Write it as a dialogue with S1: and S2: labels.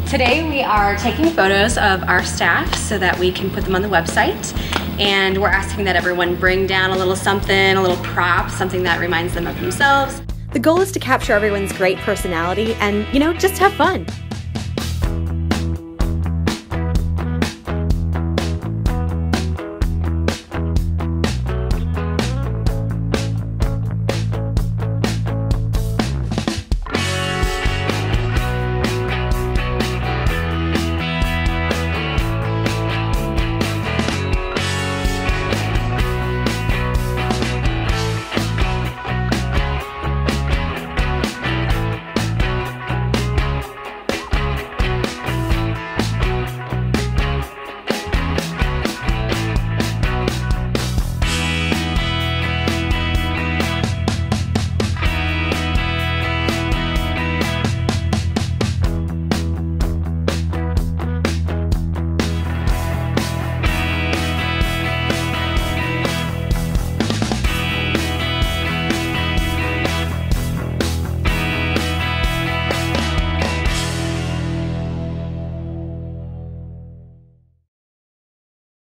S1: Today we are taking photos of our staff so that we can put them on the website, and we're asking that everyone bring down a little something, a little prop, something that reminds them of themselves.
S2: The goal is to capture everyone's great personality and, just have fun.